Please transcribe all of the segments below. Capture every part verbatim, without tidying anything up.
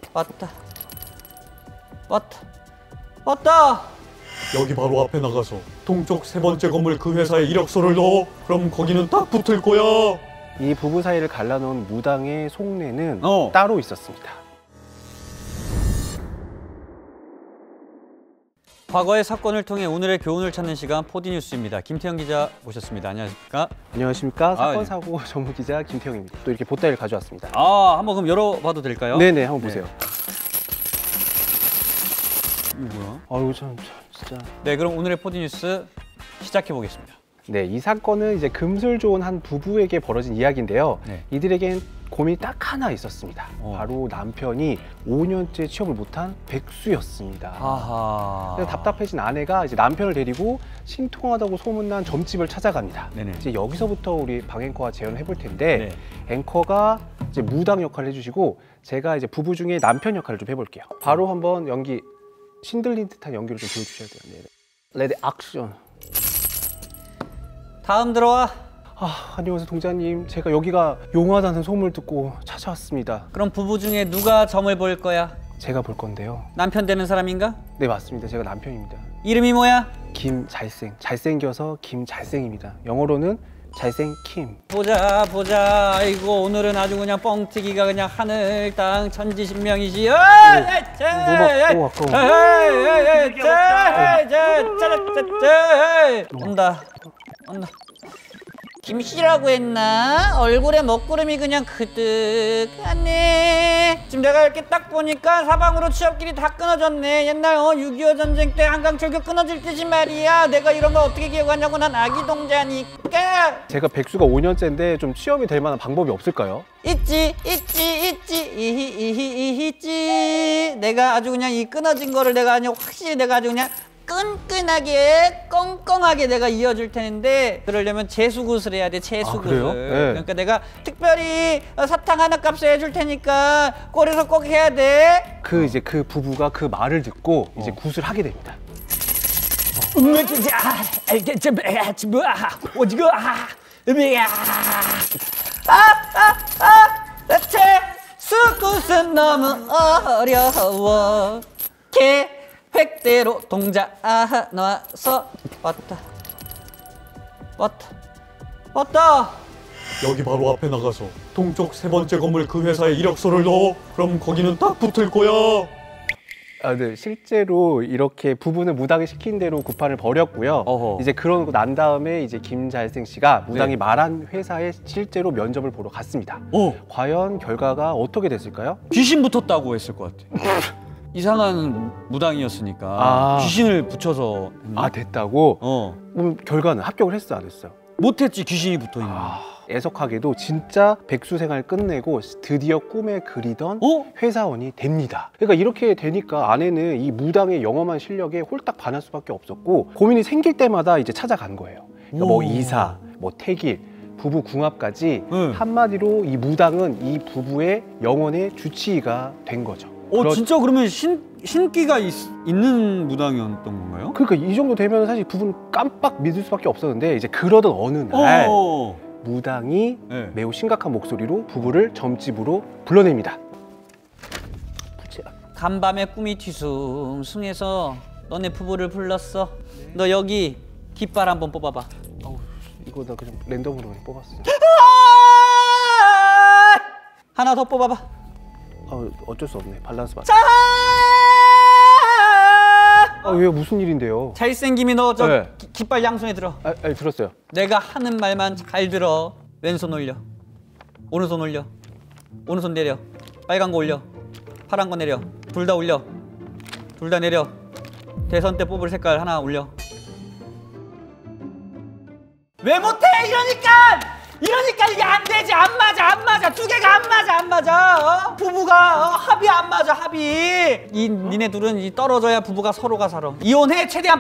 왔다. 왔다. 왔다. 여기 바로 앞에 나가서 동쪽 세 번째 건물 그 회사에 이력서를 넣어. 그럼 거기는 딱 붙을 거야. 이 부부 사이를 갈라놓은 무당의 속내는 어. 따로 있었습니다. 과거의 사건을 통해 오늘의 교훈을 찾는 시간 포디뉴스입니다. 김태형 기자 모셨습니다. 안녕하십니까? 안녕하십니까? 사건 아, 네. 사고 전문 기자 김태형입니다. 또 이렇게 보따리를 가져왔습니다. 아, 한번 그럼 열어봐도 될까요? 네네, 한번 보세요. 이거 뭐야? 아유 참, 참 진짜. 네, 그럼 오늘의 포디뉴스 시작해 보겠습니다. 네, 이 사건은 이제 금술 좋은 한 부부에게 벌어진 이야기인데요. 네. 이들에겐 고민이 딱 하나 있었습니다. 어. 바로 남편이 오 년째 취업을 못한 백수였습니다. 아하. 그래서 답답해진 아내가 이제 남편을 데리고 신통하다고 소문난 점집을 찾아갑니다. 네네. 이제 여기서부터 우리 박 앵커가 재연을 해볼 텐데 네. 앵커가 이제 무당 역할을 해주시고 제가 이제 부부 중에 남편 역할을 좀 해볼게요. 바로 한번 연기 신들린 듯한 연기를 좀 보여주셔야 돼요. 네. 레디 액션. 다음 들어와. 아, 안녕하세요 동자님. 제가 여기가 용하다는 소문을 듣고 찾아왔습니다. 그럼 부부 중에 누가 점을 볼 거야? 제가 볼 건데요. 남편 되는 사람인가? 네 맞습니다. 제가 남편입니다. 이름이 뭐야? 김잘생. 잘생겨서 김잘생입니다. 영어로는 잘생 킴. 보자 보자. 아이고 오늘은 아주 그냥 뻥튀기가 그냥 하늘 땅 천지신명이지. 오, 온다 온다. 김씨라고 했나? 얼굴에 먹구름이 그냥 그득하네. 지금 내가 이렇게 딱 보니까 사방으로 취업길이 다 끊어졌네. 옛날 어 육이오 전쟁 때 한강철교 끊어질 듯이 말이야. 내가 이런 거 어떻게 기억하냐고. 난 아기 동자니까. 제가 백수가 오 년째인데 좀 취업이 될 만한 방법이 없을까요? 있지 있지 있지 이히 있지. 내가 아주 그냥 이 끊어진 거를 내가 아주 확실히 내가 아주 그냥 끈끈하게 꽁꽁하게 내가 이어줄 텐데, 그러려면 재수굿을 해야 돼. 재수굿을. 아, 네. 그러니까 내가 특별히 사탕 하나 값에 해줄 테니까 꼬리서 꼭 해야 돼. 그 이제 그 부부가 그 말을 듣고 이제 어. 굿을 하게 됩니다. 재수굿은 너무 어려워. 계획대로 동자 아 나와서 왔다 왔다 왔다. 여기 바로 앞에 나가서 동쪽 세 번째 건물 그 회사에 이력서를 넣어. 그럼 거기는 딱 붙을 거야. 아, 네. 실제로 이렇게 부부는 무당이 시킨 대로 구판을 벌였고요. 어허. 이제 그러고 난 다음에 이제 김잘생 씨가 무당이 네. 말한 회사에 실제로 면접을 보러 갔습니다. 어, 과연 결과가 어떻게 됐을까요? 귀신 붙었다고 했을 것 같아. 이상한 무당이었으니까 아. 귀신을 붙여서 했나? 아, 됐다고? 어, 그럼 결과는 합격을 했어, 안 했어요? 못했지. 귀신이 붙어있는. 아, 애석하게도 진짜 백수 생활 끝내고 드디어 꿈에 그리던 어? 회사원이 됩니다. 그러니까 이렇게 되니까 아내는 이 무당의 영험한 실력에 홀딱 반할 수밖에 없었고, 고민이 생길 때마다 이제 찾아간 거예요. 그러니까 뭐 오. 이사, 뭐 태길, 부부 궁합까지 응. 한마디로 이 무당은 이 부부의 영혼의 주치의가 된 거죠. 어, 그러- 진짜 그러면 신, 신기가 있, 있는 무당이었던 건가요? 그러니까 이 정도 되면 사실 부부는 깜빡 믿을 수밖에 없었는데, 이제 그러던 어느 날 어. 무당이 네. 매우 심각한 목소리로 부부를 점집으로 불러냅니다. 간밤에 꿈이 뒤숭숭해서 너네 부부를 불렀어. 너 여기 깃발 한번 뽑아봐. 어우, 이거 나 그냥 랜덤으로 그냥 뽑았어. 하나 더 뽑아봐. 아, 어쩔 수 없네. 밸런스 맞. 자! 아, 왜요? 무슨 일인데요? 잘생김이 너 저 네. 깃발 양손에 들어. 아, 아, 들었어요. 내가 하는 말만 잘 들어. 왼손 올려. 오른손 올려. 오른손 내려. 빨간 거 올려. 파란 거 내려. 둘 다 올려. 둘 다 내려. 대선 때 뽑을 색깔 하나 올려. 왜 못해? 이러니까! 이러니까 이게 안 되지. 안 맞아, 안 맞아. 두 개가 안 맞아, 안 맞아. 어? 부부가 어? 합이 안 맞아, 합이. 이 니네 둘은 이 떨어져야 부부가 서로가 살아. 이혼해, 최대한 빨리.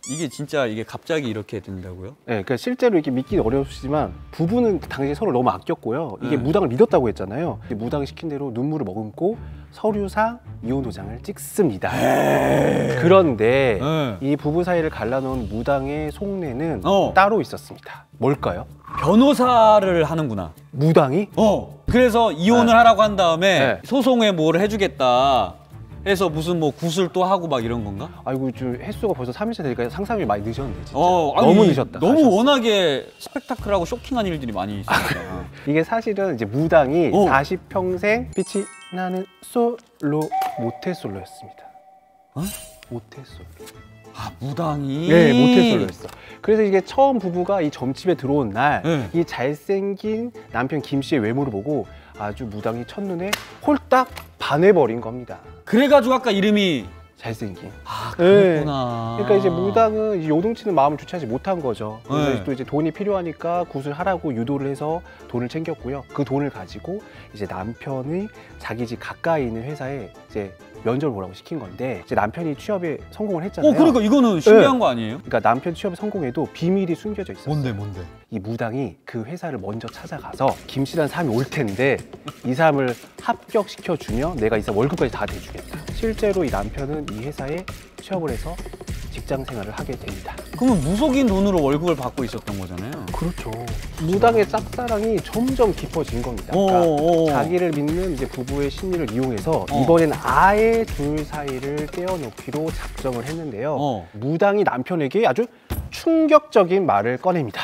이게 진짜 이게 갑자기 이렇게 된다고요? 네, 그러니까 실제로 이게 믿기는 어려우시지만 부부는 당시에 서로 너무 아꼈고요. 이게 네. 무당을 무당을 믿었다고 했잖아요. 무당이 시킨 대로 눈물을 머금고 서류상 이혼 도장을 찍습니다. 그런데 네. 이 부부 사이를 갈라놓은 무당의 속내는 어. 따로 있었습니다. 뭘까요? 변호사를 하는구나. 무당이? 어. 그래서 이혼을 네. 하라고 한 다음에 네. 소송에 뭘 해주겠다 해서 무슨 뭐 굿을 또 하고 막 이런 건가? 아이고 좀 횟수가 벌써 삼 일째 되니까 상상이 많이 늦었네 진짜. 어, 아니, 너무 늦었다. 너무 하셨어. 워낙에 스펙타클하고 쇼킹한 일들이 많이 있으니까. 이게 사실은 이제 무당이 어. 사십 평생 빛이 나는 솔로 모태솔로였습니다. 어? 모태솔로. 아, 무당이. 네, 모태솔로였어. 그래서 이게 처음 부부가 이 점집에 들어온 날, 네. 이 잘생긴 남편 김 씨의 외모를 보고 아주 무당이 첫눈에 홀딱 반해버린 겁니다. 그래가지고 아까 이름이. 잘생긴. 아, 네. 그랬구나. 그러니까 이제 무당은 이제 요동치는 마음을 주체하지 못한 거죠. 그래서 네. 또 이제 돈이 필요하니까 굿을 하라고 유도를 해서 돈을 챙겼고요. 그 돈을 가지고 이제 남편이 자기 집 가까이 있는 회사에 이제 면접을 보라고 시킨 건데 이제 남편이 취업에 성공을 했잖아요. 어, 그러니까 이거는 신기한 네. 거 아니에요? 그러니까 남편 취업에 성공해도 비밀이 숨겨져 있었어요. 뭔데? 이 무당이 그 회사를 먼저 찾아가서 김 씨라는 사람이 올 텐데 이 사람을 합격시켜주면 내가 이 사람 월급까지 다 대주겠다. 실제로 이 남편은 이 회사에 취업을 해서 직장 생활을 하게 됩니다. 그러면 무속인 돈으로 월급을 받고 있었던 거잖아요. 그렇죠. 무당의 짝사랑이 점점 깊어진 겁니다. 어, 그러니까 어, 어. 자기를 믿는 이제 부부의 심리를 이용해서 어. 이번엔 아예 둘 사이를 떼어놓기로 작정을 했는데요. 어. 무당이 남편에게 아주 충격적인 말을 꺼냅니다.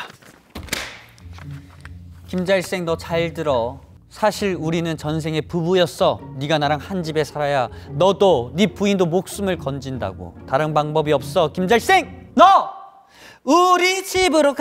김잘생 너 잘 들어. 사실 우리는 전생에 부부였어. 네가 나랑 한 집에 살아야 너도 네 부인도 목숨을 건진다고. 다른 방법이 없어. 김잘생 너 우리 집으로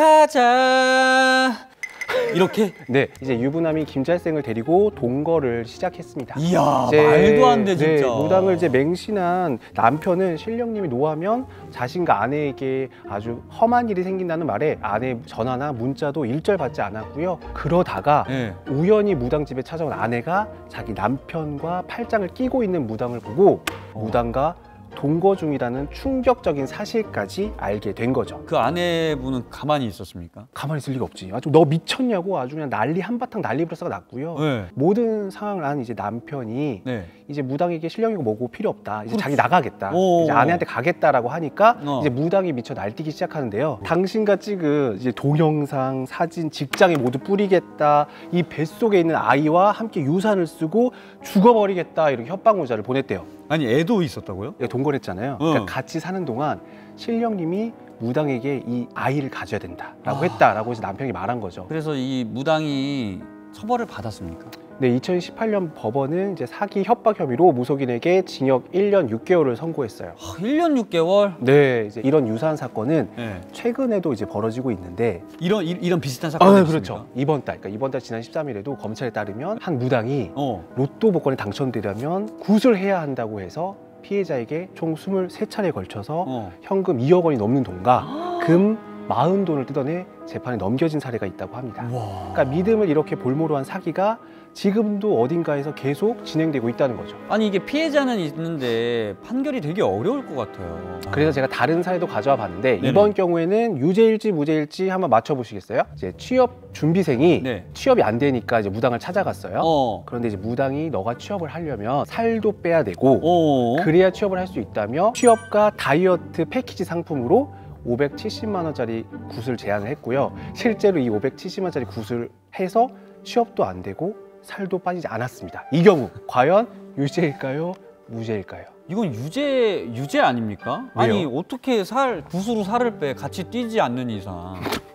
가자. 이렇게? 네, 이제 유부남이 김잘생을 데리고 동거를 시작했습니다. 이야, 이제, 말도 안 돼 진짜. 네, 무당을 이제 맹신한 남편은 신령님이 노하면 자신과 아내에게 아주 험한 일이 생긴다는 말에 아내 전화나 문자도 일절 받지 않았고요. 그러다가 네. 우연히 무당 집에 찾아온 아내가 자기 남편과 팔짱을 끼고 있는 무당을 보고 무당과 동거 중이라는 충격적인 사실까지 알게 된 거죠. 그 아내분은 가만히 있었습니까? 가만히 있을 리가 없지. 아주 너 미쳤냐고 아주 그냥 난리 한바탕 난리 불사가 났고요. 네. 모든 상황을 안 이제 남편이 네. 이제 무당에게 신령이고 뭐고 필요 없다. 이제 그렇지. 자기 나가겠다. 오. 이제 아내한테 가겠다라고 하니까 어. 이제 무당이 미쳐 날뛰기 시작하는데요. 당신과 찍은 이제 동영상, 사진, 직장에 모두 뿌리겠다. 이 뱃속에 있는 아이와 함께 유산을 쓰고 죽어버리겠다. 이렇게 협박 문자를 보냈대요. 아니 애도 있었다고요? 내가 동거를 했잖아요. 어. 그러니까 같이 사는 동안 신령님이 무당에게 이 아이를 가져야 된다라고 아. 했다라고 이제 남편이 말한 거죠. 그래서 이 무당이 처벌을 받았습니까? 네, 이천십팔 년 법원은 이제 사기 협박 혐의로 무속인에게 징역 일 년 육 개월을 선고했어요. 아, 일 년 육 개월? 네, 이제 이런 유사한 사건은 네. 최근에도 이제 벌어지고 있는데 이런 이, 이런 비슷한 사건이 아, 있습니까? 그렇죠. 이번 달, 그러니까 이번 달 지난 십삼 일에도 검찰에 따르면 한 무당이 어. 로또 복권에 당첨되려면 굿을 해야 한다고 해서 피해자에게 총 스물세 차례에 걸쳐서 어. 현금 이억 원이 넘는 돈과 금 마흔 돈을 뜯어내 재판에 넘겨진 사례가 있다고 합니다. 와. 그러니까 믿음을 이렇게 볼모로 한 사기가 지금도 어딘가에서 계속 진행되고 있다는 거죠. 아니 이게 피해자는 있는데 판결이 되게 어려울 것 같아요. 그래서 제가 다른 사례도 가져와 봤는데 네네. 이번 경우에는 유죄일지 무죄일지 한번 맞춰보시겠어요? 이제 취업 준비생이 네. 취업이 안 되니까 이제 무당을 찾아갔어요. 어. 그런데 이제 무당이 너가 취업을 하려면 살도 빼야 되고 어. 그래야 취업을 할 수 있다며 취업과 다이어트 패키지 상품으로 오백칠십만 원짜리 굿을 제안을 했고요. 실제로 이 오백칠십만 원짜리 굿을 해서 취업도 안 되고 살도 빠지지 않았습니다. 이 경우 과연 유죄일까요? 무죄일까요? 이건 유죄 유죄 아닙니까? 왜요? 아니 어떻게 살 굿으로 살을 빼 같이 뛰지 않는 이상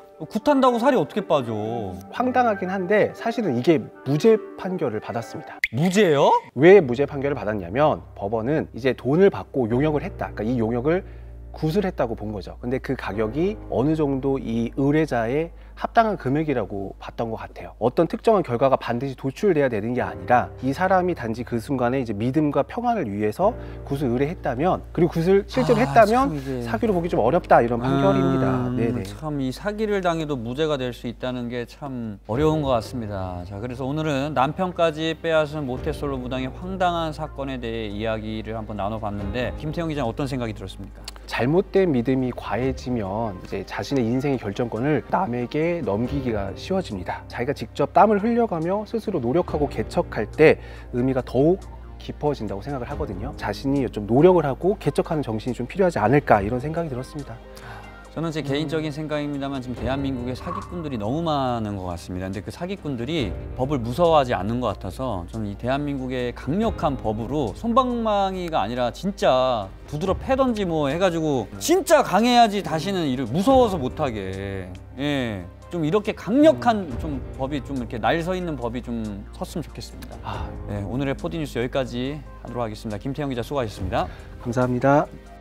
굿한다고 살이 어떻게 빠져? 황당하긴 한데 사실은 이게 무죄 판결을 받았습니다. 무죄요? 왜 무죄 판결을 받았냐면 법원은 이제 돈을 받고 용역을 했다. 그러니까 이 용역을 굿을 했다고 본 거죠. 근데 그 가격이 어느 정도 이 의뢰자의 합당한 금액이라고 봤던 것 같아요. 어떤 특정한 결과가 반드시 도출돼야 되는 게 아니라 이 사람이 단지 그 순간에 이제 믿음과 평안을 위해서 굿을 의뢰했다면 그리고 굿을 실제로 아, 했다면 참 이게- 사기로 보기 좀 어렵다 이런 판결입니다. 음, 네네. 참 이 사기를 당해도 무죄가 될 수 있다는 게 참 어려운 것 같습니다. 자, 그래서 오늘은 남편까지 빼앗은 모태솔로 무당의 황당한 사건에 대해 이야기를 한번 나눠봤는데 김태형 기자는 어떤 생각이 들었습니까? 잘못된 믿음이 과해지면 이제 자신의 인생의 결정권을 남에게 넘기기가 쉬워집니다. 자기가 직접 땀을 흘려가며 스스로 노력하고 개척할 때 의미가 더욱 깊어진다고 생각을 하거든요. 자신이 좀 노력을 하고 개척하는 정신이 좀 필요하지 않을까 이런 생각이 들었습니다. 저는 제 개인적인 생각입니다만 지금 대한민국에 사기꾼들이 너무 많은 것 같습니다. 근데 그 사기꾼들이 법을 무서워하지 않는 것 같아서 저는 이 대한민국의 강력한 법으로 솜방망이가 아니라 진짜 두드러 패던지 뭐 해가지고 진짜 강해야지 다시는 일을 무서워서 못하게, 예. 좀 이렇게 강력한 좀 법이 좀 이렇게 날 서 있는 법이 좀 섰으면 좋겠습니다. 아, 네, 오늘의 포디뉴스 여기까지 하도록 하겠습니다. 김태형 기자 수고하셨습니다. 감사합니다.